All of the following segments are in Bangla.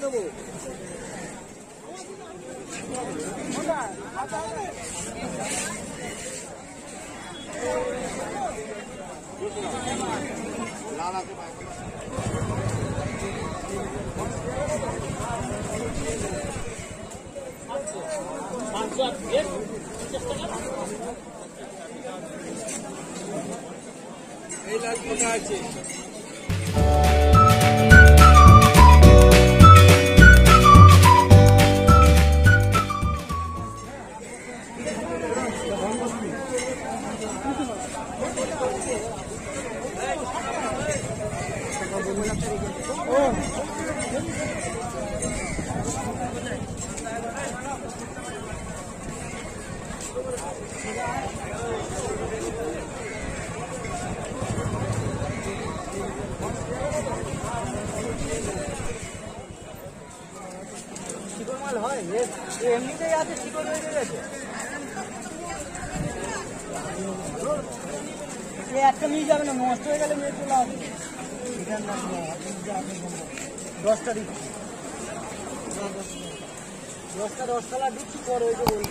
দেবো। লাল আছে এই লাল কোটা আছে। এমনিতেই আছে চিকন হয়ে গেছে। একটা নিয়ে যাবে না, নষ্ট হয়ে গেলে নিয়ে চলে আসবে। 10টা দিচ্ছি, 10 টাকা দিচ্ছি, পরে ওই যে বলবো।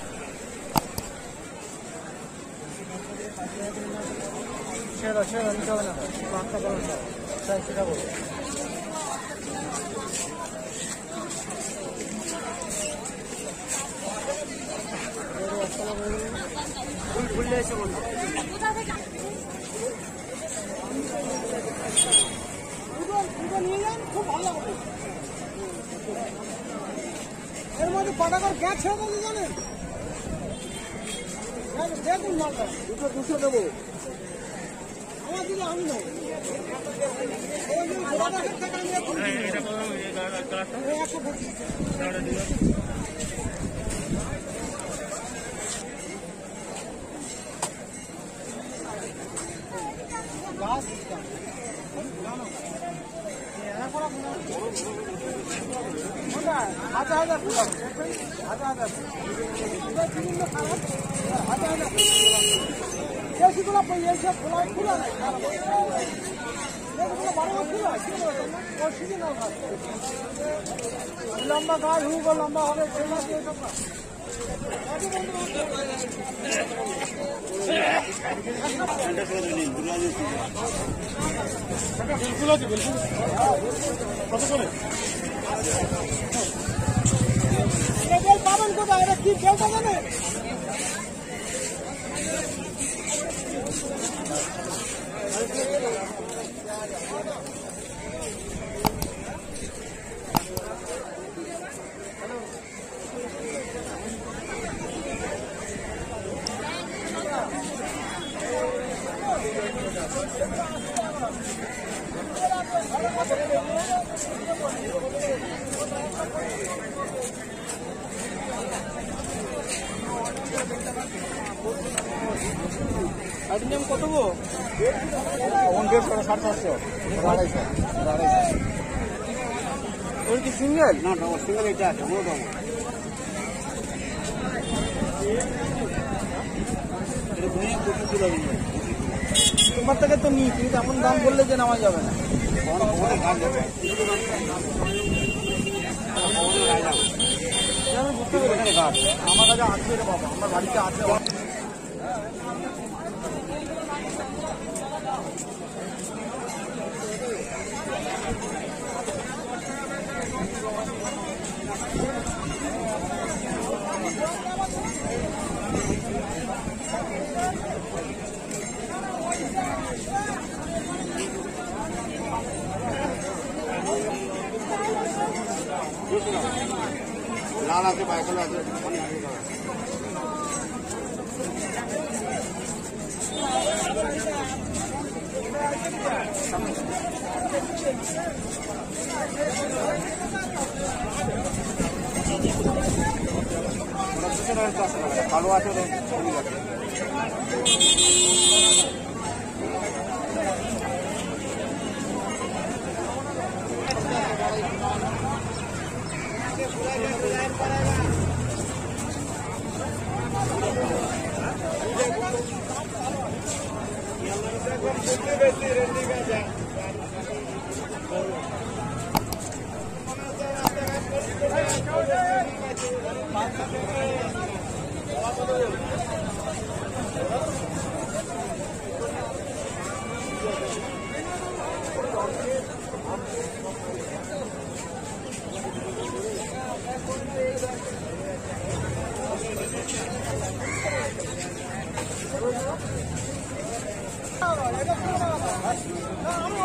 সেটা নিতে হবে না, 5 টাকা সেটা বলবো। খুললে এসে বলবো। নিয়ে যান, খুব ভালো হবে। এর মধ্যে কটাকার গ্যাস হয়ে গেছে জানেন? দেখুন মালটা 200 দেবো। আমার দিকে আমি নেব। লম্বা গাছ হুক লম্বা হবে কত করে পাবেন কোথায়? এটা কি কেউ পাবে? কত গো? 150, 750, 250। ওর কি সিঙ্গেল? না সিঙ্গেল এটা আছে। তোমার থেকে তো নিই, কিন্তু এমন দাম বললে যে নেওয়া যাবে না। আমি বুঝতে পারি গাছ আমার কাছে আছে রে বাবা, আমার বাড়িতে আছে। লাল আছে, বাইকল আছে। ভালো আছে।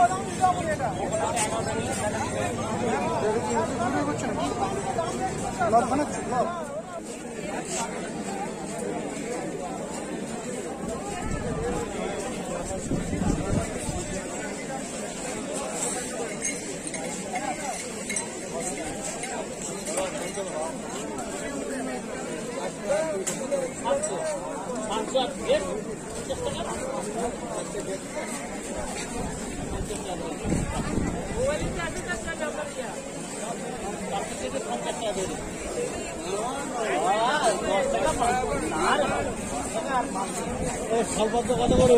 স্বল্প কত করে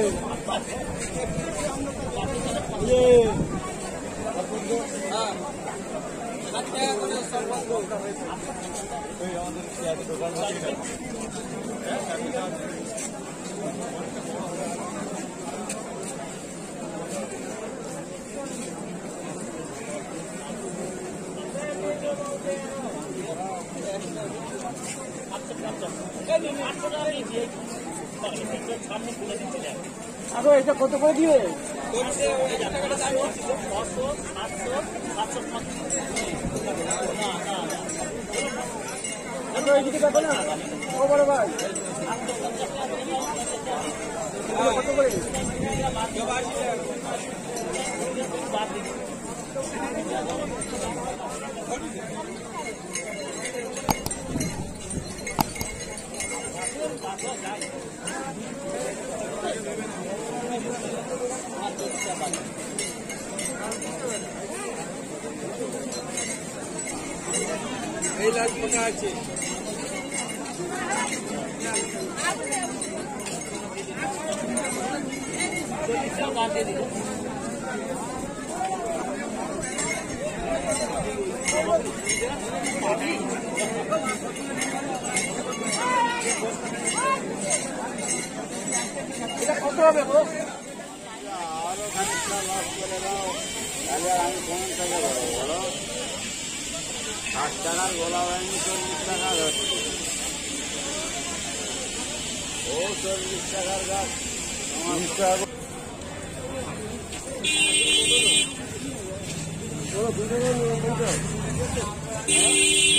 আরো এটা কত করে দিবে বড় ভাই কত করে এই লাখ টাকা আছে এটা কত হবে গো আরো খানিকটা লস করে দাও তাহলে আমি কোন টাকা দেবো বলো 60 টাকার গোলা হয়নি 40 টাকা হচ্ছে ও 40 টাকার গাছ 30 টাকা দুটো